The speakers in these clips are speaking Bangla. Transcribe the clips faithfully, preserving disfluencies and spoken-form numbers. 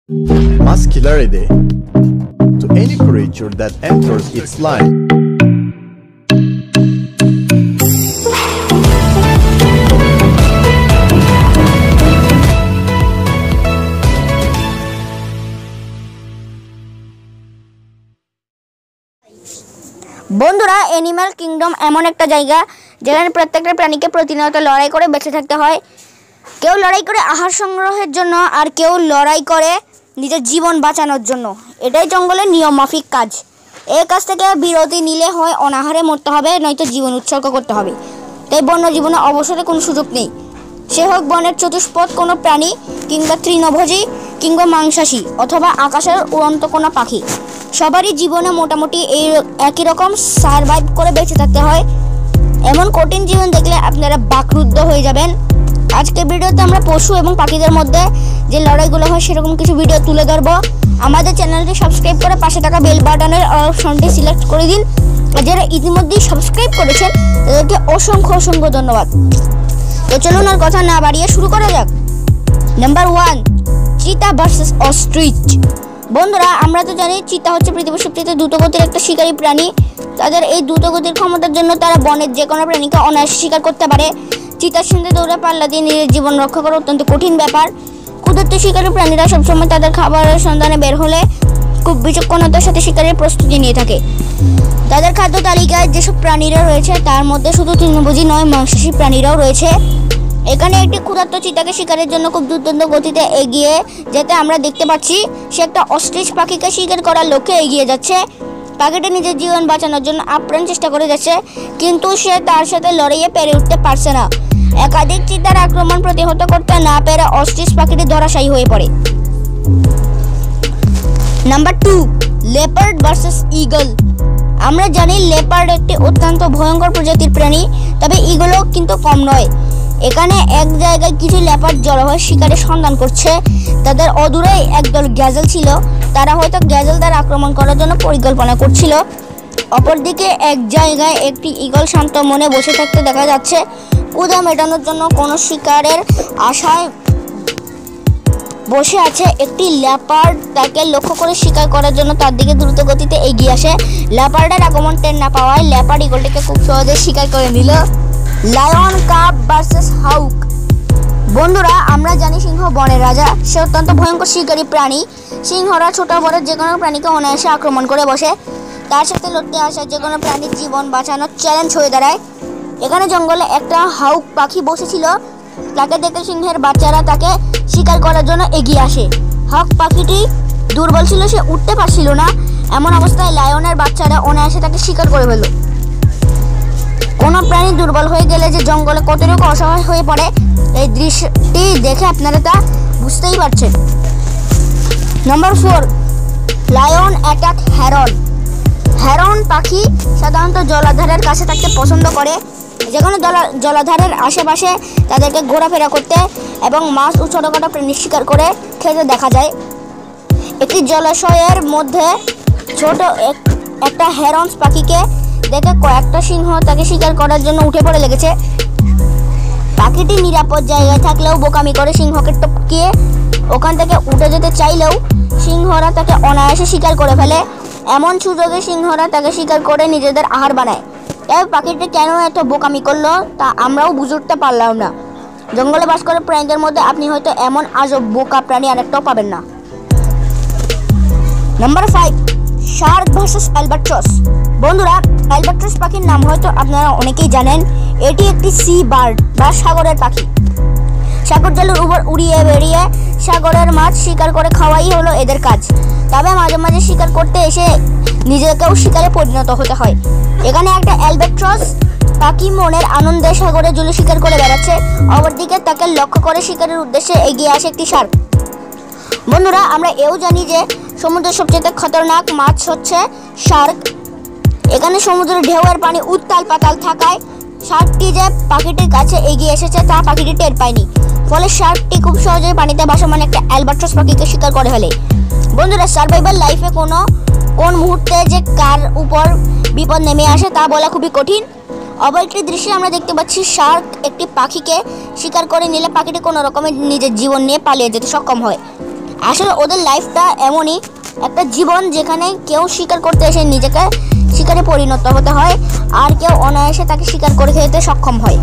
Muscularity to any creature that enters its line. বন্ধুরা, অ্যানিমাল কিংডম এমন একটা জায়গা যেখানে প্রত্যেকটা প্রাণীকে প্রতিনিয়ত লড়াই করে বেঁচে থাকতে হয়। কেউ লড়াই করে আহার সংগ্রহের জন্য, আর কেউ লড়াই করে নিজের জীবন বাঁচানোর জন্য। এটাই জঙ্গলের নিয়ম মাফিক কাজ। এই কাজ থেকে বিরতি নিলে হয় অনাহারে মরতে হবে, নয়তো জীবন উৎসর্গ করতে হবে। তাই বন্য জীবনে অবসরে কোনো সুযোগ নেই। সে হোক বনের চতুষ্পদ কোনো প্রাণী, কিংবা তৃণভোজী, কিংবা মাংসাশী, অথবা আকাশের উড়ন্ত কোনো পাখি। সবারই জীবনে মোটামুটি এই একই রকম সারভাইভ করে বেঁচে থাকতে হয়। এমন কঠিন জীবন দেখলে আপনারা বাকরুদ্ধ হয়ে যাবেন। আজকে ভিডিওতে আমরা পশু এবং পাখিদের মধ্যে যে লড়াইগুলো হয় সেরকম কিছু ভিডিও তুলে ধরবো। আমাদের চ্যানেলটি সাবস্ক্রাইব করে পাশে থাকা বেল বাটনের অপশনটি সিলেক্ট করে দিন। আর যারা ইতিমধ্যেই সাবস্ক্রাইব করেছেন তাদেরকে অসংখ্য অসংখ্য ধন্যবাদ। তো চলুন আর কথা না বাড়িয়ে শুরু করা যাক। Number one, cheetah versus ostrich. বন্ধুরা, আমরা তো জানি চিতা হচ্ছে পৃথিবীর সবচেয়ে দ্রুতগতির একটা শিকারী প্রাণী। তাদের এই দ্রুতগতির ক্ষমতার জন্য তারা বনের যে কোনো প্রাণীকে অনায়াসে শিকার করতে পারে। চিতার সঙ্গে দৌড়ে পাল্লা দিয়ে নিজের জীবন রক্ষা করা অত্যন্ত কঠিন ব্যাপার। ক্ষুধার্ত শিকারী প্রাণীরা সবসময় তাদের খাবারের সন্ধানে বের হলে খুব বিচক্ষণতার সাথে শিকারের প্রস্তুতি নিয়ে থাকে। তাদের খাদ্য তালিকায় যেসব প্রাণীরা রয়েছে তার মধ্যে শুধু তৃণভোজী নয়, মাংসাশী প্রাণীরাও রয়েছে। এখানে একটি ক্ষুধার্ত চিতাকে শিকারের জন্য খুব দুর্দান্ত গতিতে এগিয়ে যেতে আমরা দেখতে পাচ্ছি। সে একটা অস্ট্রিচ পাখিকে শিকার করার লক্ষ্যে এগিয়ে যাচ্ছে। পাখিটি নিজের জীবন বাঁচানোর জন্য আপ্রাণ চেষ্টা করে যাচ্ছে, কিন্তু সে তার সাথে লড়াইয়ে পেরে উঠতে পারছে না। একাধিক চিতার আক্রমণ প্রতিহত করতে না পেরে অস্ট্রিচ পাখিটি ধরাশায়ী হয়ে পড়ে। Number two, leopard versus eagle. আমরা জানি লেপার্ড একটি অত্যন্ত ভয়ঙ্কর প্রজাতির প্রাণী, তবে ঈগলও কিন্তু কম নয়। এখানে এক জায়গায় কিছু লেপার্ড জড়ো হয়ে শিকারের সন্ধান করছে। তাদের অদূরেই একদল গ্যাজেল ছিল। তারা হয়তো গ্যাজেলদের আক্রমণ করার জন্য পরিকল্পনা করছিল। অপরদিকে এক জায়গায় একটি ঈগল শান্ত মনে বসে থাকতে দেখা যাচ্ছে। ক্ষুধা মেটানোর জন্য কোনো শিকারের আশায় বসে আছে। একটি লেপার্ড তাকে লক্ষ্য করে শিকার করার জন্য তার দিকে দ্রুত গতিতে এগিয়ে আসে। লেপার্ডের আগমন টের না পাওয়ায় লেপার্ড ঈগলটিকে খুব সহজে শিকার করে নিল। Lion cub versus hawk. বন্ধুরা, আমরা জানি সিংহ বনের রাজা। সে অত্যন্ত ভয়ঙ্কর শিকারী প্রাণী। সিংহরা ছোট বড় যে কোনো প্রাণীকে অনায়াসে আক্রমণ করে বসে। তার সাথে লড়তে আসা যে কোনো প্রাণীর জীবন বাঁচানোর চ্যালেঞ্জ হয়ে দাঁড়ায়। এখানে জঙ্গলে একটা হাউক পাখি বসেছিল। তাকে দেখে সিংহের বাচ্চারা তাকে শিকার করার জন্য এগিয়ে আসে। হাউক পাখিটি দুর্বল ছিল, সে উঠতে পারছিল না। এমন অবস্থায় লায়নের বাচ্চারা অনায়াসে তাকে শিকার করে ফেলল। কোনো প্রাণী দুর্বল হয়ে গেলে যে জঙ্গলে কতটুকু অসহায় হয়ে পড়ে, এই দৃশ্যটি দেখে আপনারা তা বুঝতেই পারছেন। Number four, lion attack heron. Heron পাখি সাধারণত জলাধারের কাছে থাকতে পছন্দ করে। যে কোনো জলাধারের আশেপাশে তাদেরকে ঘোরাফেরা করতে এবং মাছ ও ছোটোখাটো প্রাণী শিকার করে খেতে দেখা যায়। একটি জলাশয়ের মধ্যে ছোট একটা হ্যারন পাখিকে দেখে কয়েকটা সিংহ তাকে শিকার করার জন্য উঠে পড়ে লেগেছে। পাখিটি নিরাপদ জায়গায় থাকলেও বোকামি করে সিংহকে টপকিয়ে ওখান থেকে উঠে যেতে চাইলেও সিংহরা তাকে অনায়াসে শিকার করে ফেলে। এমন সুযোগে সিংহরা তাকে শিকার করে নিজেদের আহার বানায়। এই পাখিটি কেন এত বোকামি করলো তা আমরাও বুঝে উঠতে পারলাম না। জঙ্গলে বাস করে প্রাণীদের মধ্যে আপনি হয়তো এমন আজব বোকা প্রাণী আরেকটাও পাবেন না। Number five, shark versus albatross. বন্ধুরা, অ্যালবাট্রস পাখির নাম হয়তো আপনারা অনেকেই জানেন। এটি একটি সি বার্ড বা সাগরের পাখি। সাগর জলের উপর উড়িয়ে বেরিয়ে সাগরের মাছ শিকার করে খাওয়াই হলো এদের কাজ। তবে মাঝে মাঝে শিকার করতে এসে নিজেকেও শিকারে পরিণত হতে হয়। এখানে একটা অ্যালবাট্রস পাখি মনের আনন্দে সাগরে জলে শিকার করে বেড়াচ্ছে। অপরদিকে তাকে লক্ষ্য করে শিকারের উদ্দেশ্যে এগিয়ে আসে একটি শার্ক। বন্ধুরা, আমরা এও জানি যে সমুদ্রের সবচেয়ে খতরনাক মাছ হচ্ছে শার্ক। এখানে সমুদ্রের ঢেউয়ের পানি উত্তাল পাতাল থাকায় শার্কটি যে পাখিটির কাছে এগিয়ে এসেছে তা পাখিটি টের পায়নি। ফলে শার্কটি খুব সহজেই পানিতে ভাসমান একটা অ্যালবাট্রস পাখিকে শিকার করে ফেলে। বন্ধুরা, সার্ভাইভাল লাইফে কোনো কোন মুহূর্তে যে কার উপর বিপদ নেমে আসে তা বলা খুবই কঠিন। অপর একটি দৃশ্যে আমরা দেখতে পাচ্ছি শার্ক একটি পাখিকে শিকার করে নিলে পাখিটি কোনো রকমের নিজের জীবন নিয়ে পালিয়ে যেতে সক্ষম হয়। আসলে ওদের লাইফটা এমনই একটা জীবন যেখানে কেউ শিকার করতে এসে নিজেকে শিকারে পরিণত হতে হয় আর কেউ অনায়াসে তাকে শিকার করে খেতে সক্ষম হয়।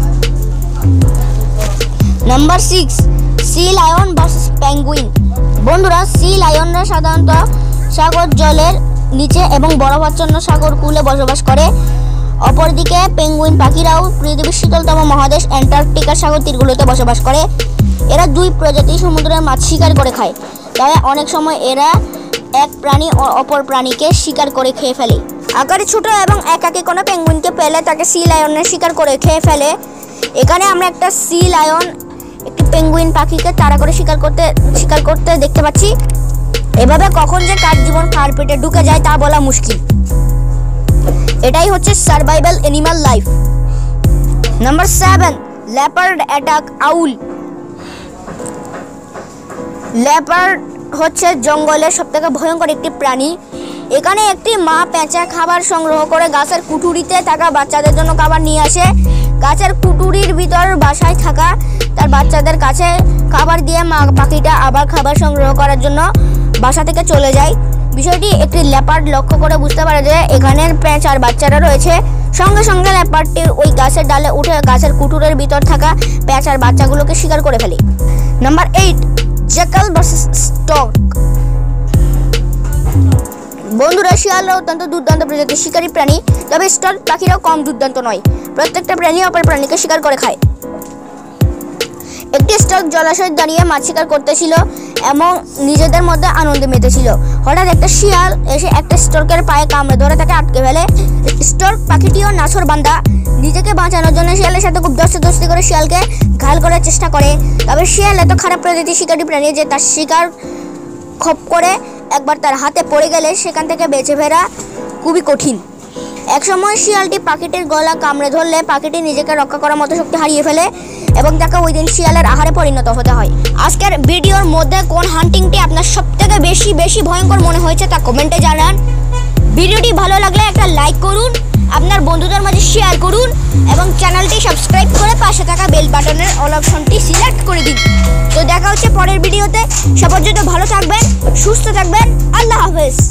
Number six, sea lion versus penguin. বন্ধুরা, সি লায়নরা সাধারণত সাগর জলের নিচে এবং বরফাচ্ছন্ন সাগর কূলে বসবাস করে। অপরদিকে পেঙ্গুইন পাখিরাও পৃথিবীর শীতলতম মহাদেশ অ্যান্টার্কটিকার সাগর তীরগুলোতে বসবাস করে। এরা দুই প্রজাতি সমুদ্রের মাছ শিকার করে খায়, তবে অনেক সময় এরা এক প্রাণী অপর প্রাণীকে শিকার করে খেয়ে ফেলে। আকারে ছোট এবং একাকী কোনো পেঙ্গুইনকে পেলে তাকে সি লায়নের শিকার করে খেয়ে ফেলে। এখানে আমরা একটা সি লায়ন একটি পেঙ্গুইন পাখিকে তাড়া করে শিকার করতে শিকার করতে দেখতে পাচ্ছি। এভাবে কখন যে কার জীবন কার পেটে ঢুকে যায় তা বলা মুশকিল। এটাই হচ্ছে survival animal life. Number seven, leopard attack owl. Leopard হচ্ছে জঙ্গলের সবথেকে ভয়ঙ্কর একটি প্রাণী। এখানে একটি মা পেঁচা খাবার সংগ্রহ করে গাছের কুঠুরিতে থাকা বাচ্চাদের জন্য খাবার নিয়ে আসে। গাছের কুঠুরির ভিতর বাসায় থাকা তার বাচ্চাদের কাছে খাবার দিয়ে মা পাখিটা আবার খাবার সংগ্রহ করার জন্য বাসা থেকে চলে যায়। বিষয়টি একটি লেপার্ড লক্ষ্য করে বুঝতে পারে যে এখানে পেঁচার বাচ্চারা রয়েছে। সঙ্গে সঙ্গে লেপার্ডটি ওই গাছের ডালে উঠে গাছের কুঠুরের ভিতর থাকা পেঁচার বাচ্চাগুলোকে শিকার করে ফেলে। Number eight, jackal versus stork. বন্ধুরা, শিয়ালরা অত্যন্ত দুর্দান্ত প্রজাতির শিকারী প্রাণী, তবে স্টর্ক পাখিরাও কম দুর্দান্ত নয়। প্রত্যেকটা প্রাণী অপর প্রাণীকে শিকার করে খায়। একটি স্টর্ক জলাশয়ে দাঁড়িয়ে মাছ শিকার করতেছিল এবং নিজেদের মধ্যে আনন্দে মেতেছিল। হঠাৎ একটা শিয়াল এসে একটা স্টর্কের পায়ে কামড়ে ধরে তাকে আটকে ফেলে। স্টর্ক পাখিটিও নাছর বান্দা, নিজেকে বাঁচানোর জন্য শিয়ালের সাথে খুব দস্তাদস্তি করে শিয়ালকে ঘায়েল করার চেষ্টা করে। তবে শিয়াল এত খারাপ প্রজাতির শিকারী প্রাণী যে তার শিকার খপ করে একবার তার হাতে পড়ে গেলে সেখান থেকে বেঁচে ফেরা খুবই কঠিন। একসময় শিয়ালটি পাখিটির গলা কামড়ে ধরলে পাখিটি নিজেকে রক্ষা করার মতো শক্তি হারিয়ে ফেলে এবং তাকে ওই দিন শিয়ালের আহারে পরিণত হতে হয়। আজকের ভিডিওর মধ্যে কোন হান্টিংটি আপনার সবথেকে বেশি বেশি ভয়ঙ্কর মনে হয়েছে তা কমেন্টে জানান। ভিডিওটি ভালো লাগলে একটা লাইক করুন, আপনার বন্ধুদের মাঝে শেয়ার করুন এবং চ্যানেলটি সাবস্ক্রাইব করে পাশে থাকা বেল বাটনের অল অপশনটি সিলেক্ট করে দিন। তো দেখা হচ্ছে পরের ভিডিওতে। সে পর্যন্ত ভালো থাকবেন, সুস্থ থাকবেন। আল্লাহ হাফেজ।